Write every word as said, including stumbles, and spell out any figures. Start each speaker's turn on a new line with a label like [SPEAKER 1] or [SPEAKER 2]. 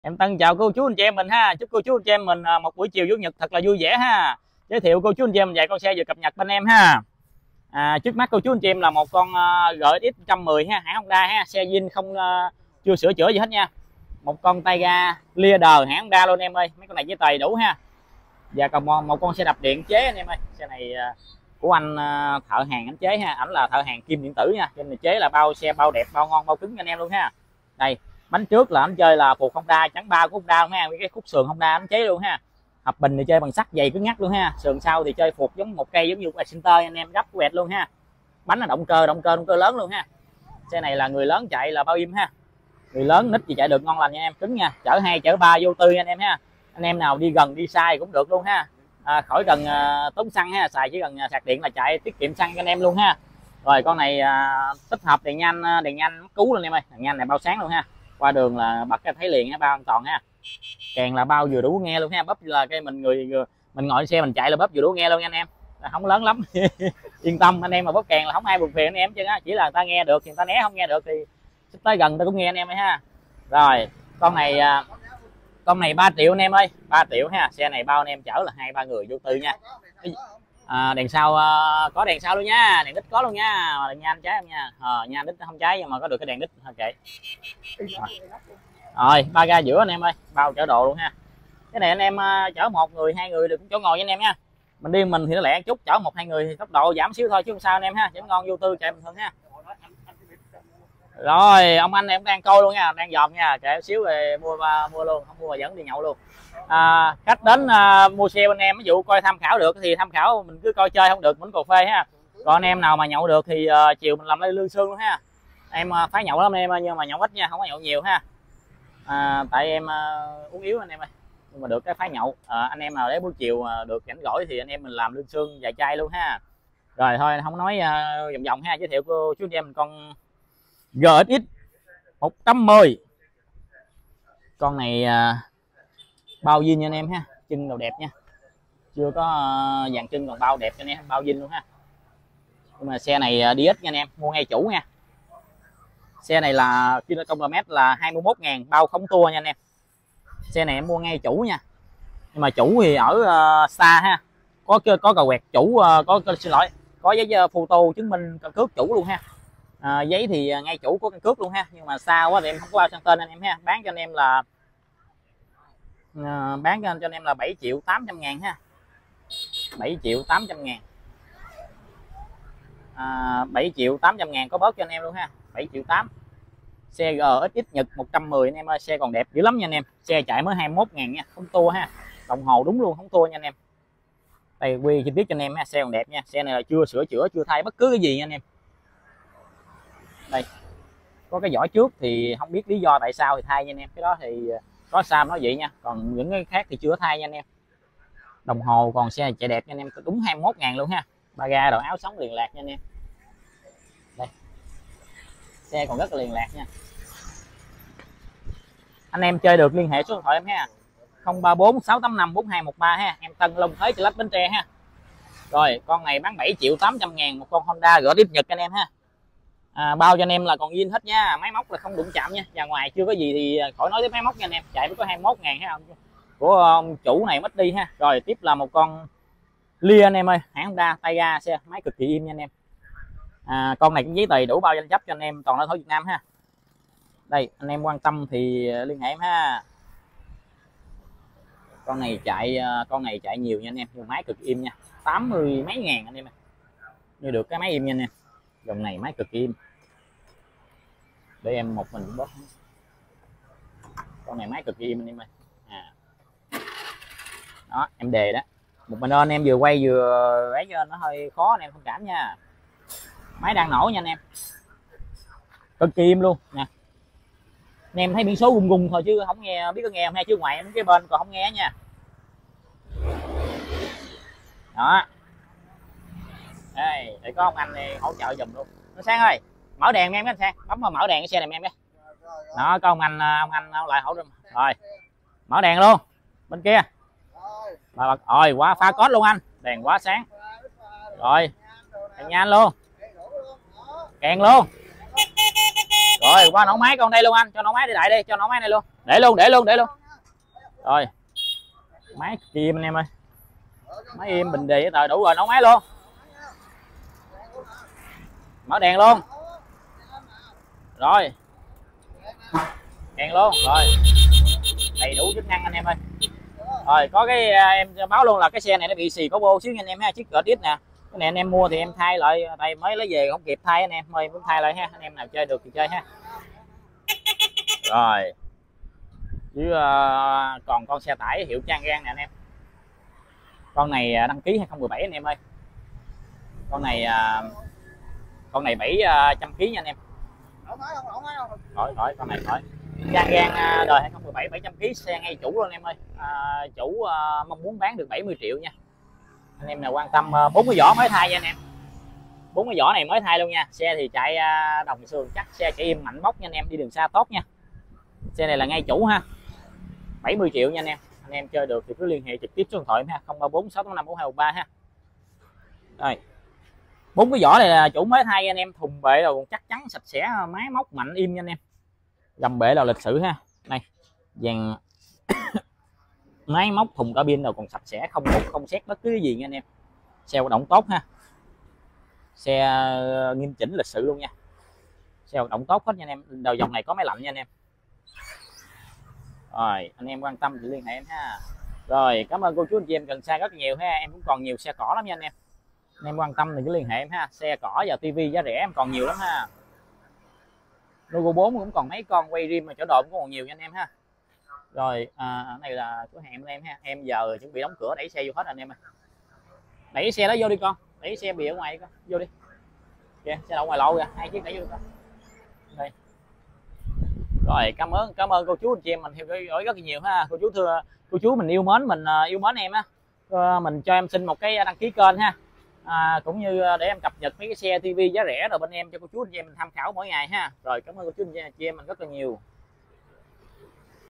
[SPEAKER 1] Em Tân chào cô chú anh chị em mình ha. Chúc cô chú anh chị em mình một buổi chiều chủ nhật thật là vui vẻ ha. Giới thiệu cô chú anh chị em mình vài con xe vừa cập nhật bên em ha. À, trước mắt cô chú anh chị em là một con uh, giê ét ích một trăm mười ha, hãng Honda ha, xe zin không uh, chưa sửa chữa gì hết nha. Một con tay ga Leader hãng Honda luôn em ơi. Mấy con này với tài đủ ha. Và còn một, một con xe đạp điện chế anh em ơi. Xe này uh, của anh uh, thợ hàng anh chế ha, ảnh là thợ hàng kim điện tử nha. Trên này chế là bao xe bao đẹp, bao ngon, bao cứng anh em luôn ha. Đây, bánh trước là anh chơi là phục Honda trắng ba của Honda ha, cái khúc sườn Honda anh chế luôn ha. Hộp bình thì chơi bằng sắt dày cứng ngắt luôn ha. Sườn sau thì chơi phục giống một cây giống như Center anh em, gấp quẹt luôn ha. Bánh là động cơ, động cơ động cơ lớn luôn ha. Xe này là người lớn chạy là bao im ha. Người lớn nít thì chạy được ngon lành nha em, cứng nha. Chở hai chở ba vô tư anh em ha. Anh em nào đi gần đi xa cũng được luôn ha. À, khỏi cần uh, tốn xăng ha, xài chỉ cần uh, sạc điện là chạy tiết kiệm xăng cho anh em luôn ha. Rồi con này uh, tích hợp đèn nhanh, đèn nhanh cứu lên em ơi, đèn nhanh này bao sáng luôn ha. Qua đường là bật cái thấy liền ha, bao an toàn ha. Kèn là bao vừa đủ nghe luôn ha, bắp là cái mình người mình ngồi xe mình chạy là bắp vừa đủ nghe luôn nha anh em, không lớn lắm. Yên tâm, anh em mà bóp kèn là không ai buồn phiền anh em chứ á, chỉ là người ta nghe được thì người ta né, không nghe được thì tới gần ta cũng nghe anh em ấy ha. Rồi con này con này ba triệu anh em ơi, ba triệu ha. Xe này bao anh em chở là hai ba người vô tư nha. À, đèn sau uh, có đèn sau luôn nha, đèn đít có luôn nha, đèn nhanh trái không nha. Ờ, nha đít không cháy nhưng mà có được cái đèn đít ok. Rồi, rồi ba ga giữa anh em ơi, bao chở đồ luôn ha. Cái này anh em uh, chở một người hai người được chỗ ngồi với anh em nha. Mình đi mình thì nó lẹ chút, chở một hai người thì tốc độ giảm xíu thôi chứ không sao anh em ha, chở ngon vô tư chạy bình thường ha. Rồi ông anh em đang coi luôn nha, đang dòm nha, kệ xíu về mua mua luôn, không mua dẫn đi nhậu luôn. À, khách đến à, mua xe bên em ví dụ coi tham khảo được thì tham khảo, mình cứ coi chơi không được mình cà phê ha. Còn anh em nào mà nhậu được thì à, chiều mình làm lấy lương xương luôn ha. Em à, phải nhậu lắm em nhưng mà nhậu ít nha, không có nhậu nhiều ha. À, tại em à, uống yếu anh em ơi, nhưng mà được cái phái nhậu. À, anh em nào để buổi chiều à, được rảnh rỗi thì anh em mình làm lương xương vài chai luôn ha. Rồi thôi không nói à, vòng vòng ha, giới thiệu cô chú anh em con giê ét ích một trăm mười. Con này à, bao zin nha anh em ha, chân đầu đẹp nha, chưa có uh, dàn chân còn bao đẹp cho anh em, bao zin luôn ha. Nhưng mà xe này đi ít nha anh em, mua ngay chủ nha. Xe này là km là hai mươi mốt ngàn, bao không tua nha anh em. Xe này em mua ngay chủ nha, nhưng mà chủ thì ở uh, xa ha, có có cà quẹt chủ, uh, có, có xin lỗi có giấy photo chứng minh căn cước chủ luôn ha. À, giấy thì ngay chủ có căn cước luôn ha, nhưng mà xa quá thì em không có bao sang tên anh em ha. Bán cho anh em là à, bán cho anh em là bảy triệu tám trăm ngàn ha, bảy triệu tám trăm ngàn, à, bảy triệu tám trăm ngàn có bớt cho anh em luôn ha, bảy triệu tám. Xe giê ét ích Nhật một trăm mười anh em ơi, xe còn đẹp dữ lắm nha anh em. Xe chạy mới hai mươi mốt ngàn nha, không tua ha, đồng hồ đúng luôn, không tua nha anh em. Đây quy chi tiết cho anh em ha, xe còn đẹp nha. Xe này là chưa sửa chữa, chưa thay bất cứ cái gì nha anh em. Đây có cái vỏ trước thì không biết lý do tại sao thì thay nha anh em, cái đó thì có sao nói vậy nha, còn những cái khác thì chưa thay nha anh em. Đồng hồ còn xe này chạy đẹp nha anh em, đúng hai mươi mốt ngàn luôn ha. Ba ga đồ áo sống liền lạc nha anh em. Đây xe còn rất là liền lạc nha. Anh em chơi được liên hệ số điện thoại em ha, không ba bốn sáu tám năm bốn hai một ba ha. Em Tân Long Thới Chợ Lách Bến Tre ha. Rồi con này bán bảy triệu tám trăm ngàn, một con Honda giê ét ích Nhật anh em ha. À, bao cho anh em là còn zin hết nha, máy móc là không đụng chạm nha, và ngoài chưa có gì thì khỏi nói tới máy móc nha anh em. Chạy mới có hai mươi mốt ngàn ha, của ông chủ này mất đi ha. Rồi tiếp là một con Lia anh em ơi, hãng Honda tay ga, xe máy cực kỳ im nha anh em. À, con này cũng giấy tờ đủ, bao danh chấp cho anh em toàn là thổ Việt Nam ha. Đây anh em quan tâm thì liên hệ em ha. Con này chạy con này chạy nhiều nha anh em, nhưng máy cực im nha, tám mươi mấy ngàn anh em ơi, như được cái máy im nha anh em. Dòng này máy cực im, để em một mình bóp. Con này máy cực im anh em ơi. À đó em đề đó, một mình anh em vừa quay vừa ấy cho nó hơi khó anh em thông cảm nha. Máy đang nổ nha anh em, cực kỳ im luôn nè. Anh em thấy biển số gung gung thôi chứ không nghe, biết có nghe không hay chứ ngoài em cái bên còn không nghe nha. Đó đây để có ông anh này hỗ trợ dùm luôn. Nó Sang ơi mở đèn em, cái anh Sang bấm vào mở đèn cái xe này em cái đó, có ông anh ông anh lại hỗ trợ rồi mở đèn luôn bên kia rồi, rồi quá pha cốt luôn anh, đèn quá sáng rồi, đèn nhanh luôn, kèn luôn. Rồi qua nổ máy con đây luôn anh, cho nổ máy đi đại đi, cho nổ máy này luôn. Để luôn, để luôn, để luôn. Rồi. Máy im anh em ơi. Máy im bình đề tờ đủ rồi, nấu máy luôn. Mở đèn luôn. Rồi. Đèn luôn, rồi. Đầy đủ chức năng anh em ơi. Rồi có cái em báo luôn là cái xe này nó bị xì có bô xíu nha anh em ha, chiếc cỡ tít nè. Cái này anh em mua thì em thay lại, đây mới lấy về không kịp thay anh em, mời muốn thay lại ha, anh em nào chơi được thì chơi ha. Rồi. Chứ uh, còn con xe tải hiệu Changan nè anh em. Con này đăng ký hai không một bảy anh em ơi. Con này uh, con này bảy trăm ki lô gam nha anh em. Khỏi khỏi con này khỏi. Changan uh, đời hai không một bảy bảy trăm ki lô gam, xe ngay chủ luôn anh em ơi. Uh, chủ uh, mong muốn bán được bảy mươi triệu nha. Anh em nào quan tâm, bốn cái vỏ mới thay nha anh em. Bốn cái vỏ này mới thay luôn nha. Xe thì chạy uh, đồng sườn chắc, xe chạy im mạnh bốc nha anh em, đi đường xa tốt nha. Xe này là ngay chủ ha. bảy mươi triệu nha anh em. Anh em chơi được thì cứ liên hệ trực tiếp số điện thoại ha, không ba bốn sáu tám năm bốn hai một ba ha. Rồi. Bốn cái vỏ này là chủ mới thay anh em, thùng bệ rồi chắc chắn sạch sẽ, máy móc mạnh im nha anh em. Gầm bệ là lịch sử ha. Này, dàn máy móc thùng cabin rồi còn sạch sẽ, không mục không xét bất cứ gì nha anh em. Xe hoạt động tốt ha. Xe nghiêm chỉnh lịch sự luôn nha. Xe hoạt động tốt hết nha anh em. Đầu dòng này có máy lạnh nha anh em. Rồi anh em quan tâm thì liên hệ em ha. Rồi cảm ơn cô chú anh chị em cần xe rất nhiều ha. Em cũng còn nhiều xe cỏ lắm nha anh em. Anh em quan tâm thì cứ liên hệ em ha. Xe cỏ và tivi giá rẻ em còn nhiều lắm ha. Logo bốn cũng còn mấy con, quay rim mà chỗ độ cũng còn nhiều nha anh em ha. Rồi à, này là cửa hàng em ha. Em giờ chuẩn bị đóng cửa, đẩy xe vô hết anh em ơi. Đẩy xe đó vô đi con. Đẩy xe bị ở ngoài con. Vô đi. Kìa, xe đậu ngoài lộ kìa. Hai chiếc đẩy vô con. Đây. Rồi cảm ơn cảm ơn cô chú anh chị em mình theo dõi rất là nhiều ha. Cô chú thưa cô chú mình yêu mến mình, yêu mến em á, mình cho em xin một cái đăng ký kênh ha. À, cũng như để em cập nhật mấy cái xe tivi giá rẻ rồi bên em cho cô chú anh chị em mình tham khảo mỗi ngày ha. Rồi cảm ơn cô chú anh chị em mình rất là nhiều.